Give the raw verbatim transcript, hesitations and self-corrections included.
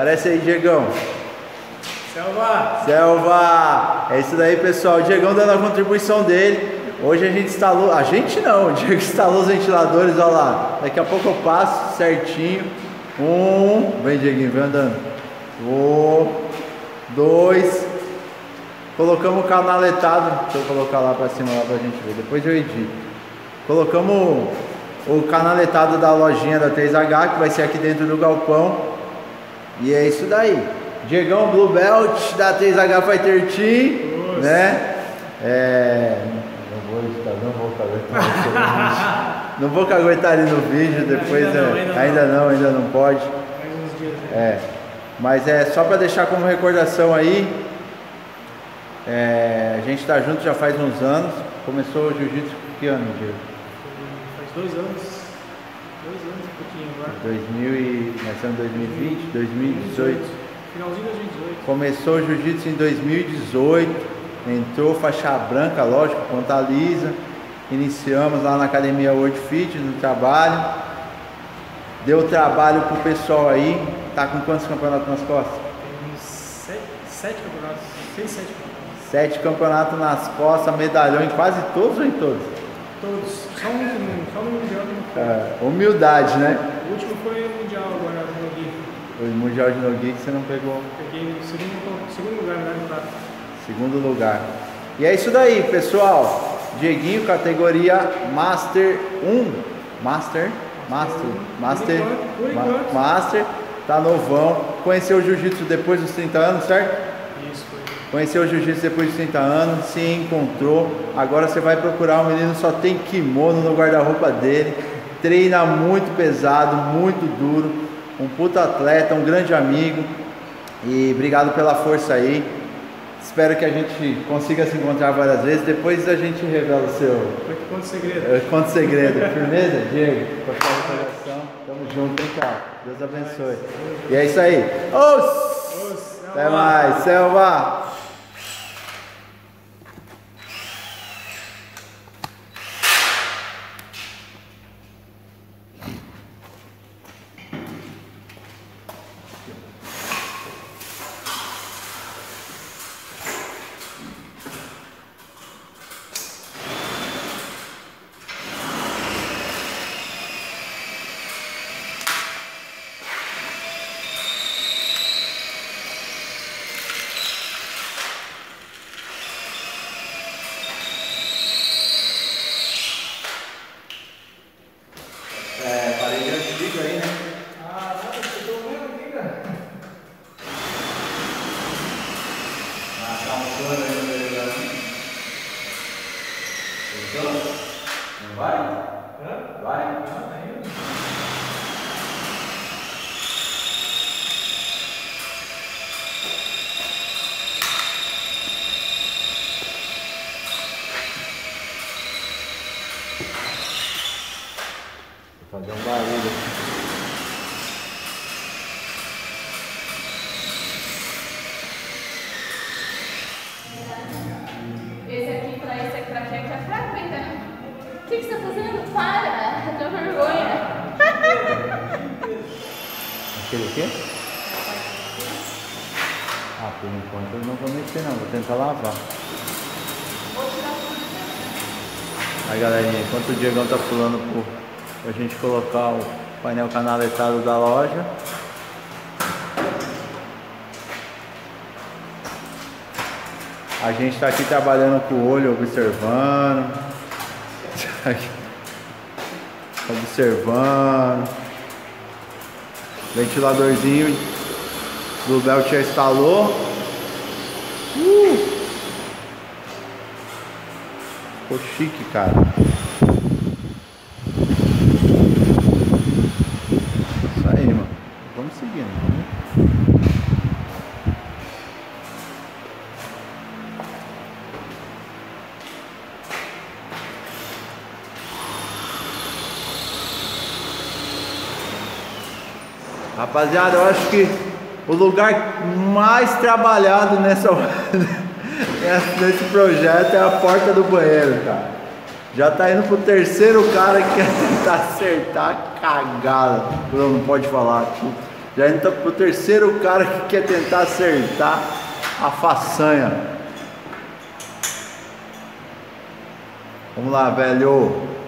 Aparece aí, Diegão. Selva! Selva! É isso daí, pessoal. O Diegão dando a contribuição dele. Hoje a gente instalou... A gente não, o Diego instalou os ventiladores, olha lá. Daqui a pouco eu passo certinho. Um... Vem, Dieguinho, vem andando. Um... Dois... Colocamos o canaletado. Deixa eu colocar lá pra cima, lá pra gente ver. Depois eu edito. Colocamos o canaletado da lojinha da três H, que vai ser aqui dentro do galpão. E é isso daí. Diegão Blue Belt da três H Fighter Team. Nossa. Né? É... Não vou editar, não vou caguetar. Não vou caguetar ali no vídeo. Depois ainda, não, ainda, é... ainda não. não, ainda não pode. Mais uns dias, né? É. Mas é só pra deixar como recordação aí. É... A gente tá junto já faz uns anos. Começou o jiu-jitsu que ano, Diego? Faz dois anos. Dois anos, um pouquinho agora. dois mil e... Nós estamos em dois mil e vinte, dois mil e dezoito. Finalzinho de dois mil e dezoito. Começou o jiu-jitsu em dois mil e dezoito. Entrou faixa branca, lógico, conta lisa. Iniciamos lá na academia World Fit, no trabalho. Deu trabalho pro pessoal aí. Tá com quantos campeonatos nas costas? Tem sete, sete campeonatos. Seis, sete campeonatos. Sete campeonatos nas costas, medalhão em quase todos ou em todos? Todos. Só um, só no Mundial que não foi. É, humildade, né? O último foi o Mundial agora no No Geek. O Mundial de No Geek você não pegou? Peguei o segundo, segundo lugar, né? Prata. Segundo lugar. E é isso daí, pessoal. Dieguinho, categoria Master um. Master? Master? Master? Por enquanto, por enquanto. Master. Tá novão. Conheceu o jiu-jitsu depois dos trinta anos, certo? Isso, foi. Conheceu o jiu-jitsu depois dos trinta anos, se encontrou. Agora você vai procurar, o menino só tem kimono no guarda-roupa dele. Treina muito pesado, muito duro. Um puta atleta, um grande amigo. E obrigado pela força aí. Espero que a gente consiga se encontrar várias vezes. Depois a gente revela o seu... Conta segredo. Eu conto segredo. Firmeza, Diego? Com a coração. Tamo junto, hein, cara? Deus abençoe. E é isso aí. Os! Até mais, Selva! É, parede antiga aí, né? Ah, nada, você tô vendo aqui, cara. Ah, tá um plano aí no meio da... Então, não vai? Hã? Vai? Ah, tá indo. Vou fazer um barulho aqui. Esse aqui pra esse aqui pra quem aqui é fraco ainda. O que, que você tá fazendo? Para! Eu tenho vergonha. Aquele o quê? Ah, por enquanto eu não vou mexer não, vou tentar lavar. Vou tirar tudo. Aí galerinha, enquanto o Diegão tá pulando pro, pra gente colocar o painel canaletado da loja. A gente tá aqui trabalhando com o olho, observando. Observando. Ventiladorzinho do Belt já instalou. Uh! Ficou chique, cara. Isso aí, mano. Vamos seguindo. Vamos. Rapaziada, eu acho que o lugar mais trabalhado nessa nesse projeto é a porta do banheiro, cara. Já tá indo pro terceiro cara que quer tentar acertar a cagada. Não, não pode falar. Já entra pro terceiro cara que quer tentar acertar a façanha. Vamos lá, velho.